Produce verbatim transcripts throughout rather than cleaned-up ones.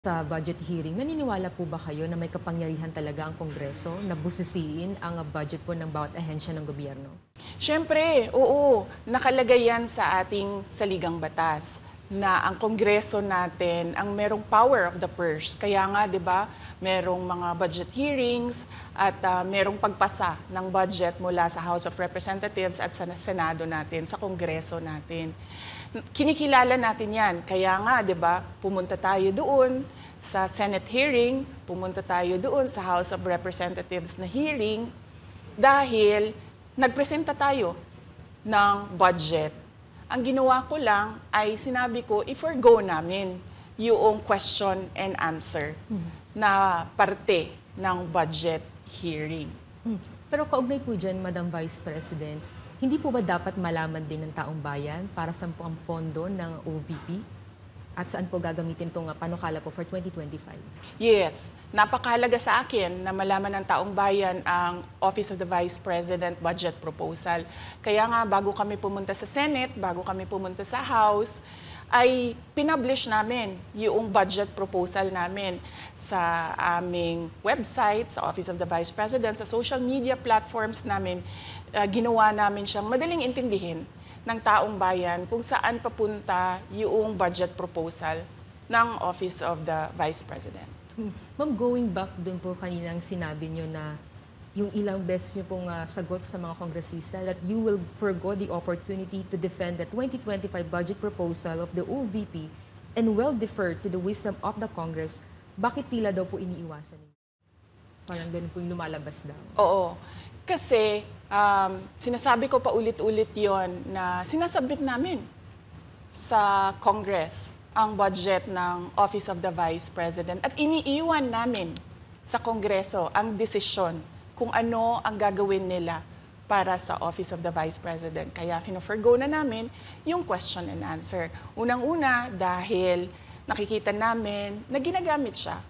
Sa budget hearing, naniniwala po ba kayo na may kapangyarihan talaga ang Kongreso na busisiin ang budget po ng bawat ahensya ng gobyerno? Siyempre, oo. Nakalagay yan sa ating saligang batas na ang Kongreso natin ang merong power of the purse. Kaya nga, di ba, merong mga budget hearings at uh, merong pagpasa ng budget mula sa House of Representatives at sa Senado natin, sa Kongreso natin. Kinikilala natin yan. Kaya nga, di ba, pumunta tayo doon sa Senate hearing, pumunta tayo doon sa House of Representatives na hearing dahil nagpresenta tayo ng budget. Ang ginawa ko lang ay sinabi ko, i-forgo namin yung question and answer hmm. na parte ng budget hearing. Hmm. Pero kaugnay po dyan, Madam Vice President, hindi po ba dapat malaman din ng taong bayan para sa ang pondo ng O V P? At saan po gagamitin itong panukala po for twenty twenty-five? Yes. Napakahalaga sa akin na malaman ng taong bayan ang Office of the Vice President Budget Proposal. Kaya nga, bago kami pumunta sa Senate, bago kami pumunta sa House, ay pinublish namin yung budget proposal namin sa aming website, sa Office of the Vice President, sa social media platforms namin. Uh, ginawa namin siyang madaling intindihin ng taong bayan kung saan papunta yung budget proposal ng Office of the Vice President. Hmm. Ma'am, going back dun po kaninang sinabi nyo na yung ilang beses nyo pong uh, sagot sa mga kongresista that you will forgo the opportunity to defend the twenty twenty-five budget proposal of the O V P and will defer to the wisdom of the Congress, bakit tila daw po iniiwasan ninyo? Parang ganun po yung lumalabas daw. Oo. Kasi um, sinasabi ko pa ulit-ulit yon na sinasubmit namin sa Congress ang budget ng Office of the Vice President at iniiwan namin sa Kongreso ang desisyon kung ano ang gagawin nila para sa Office of the Vice President. Kaya fino-forgo na namin yung question and answer. Unang-una dahil nakikita namin na ginagamit siya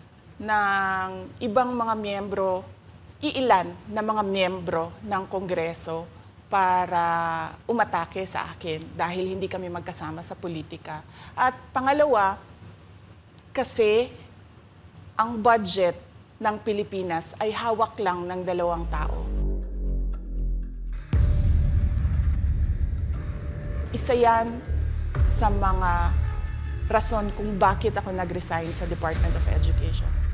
ng ibang mga miyembro, iilan na mga miyembro ng Kongreso para umatake sa akin dahil hindi kami magkasama sa politika. At pangalawa, kasi ang budget ng Pilipinas ay hawak lang ng dalawang tao. Isa yan sa mga rason kung bakit ako nag-resign sa Department of Education.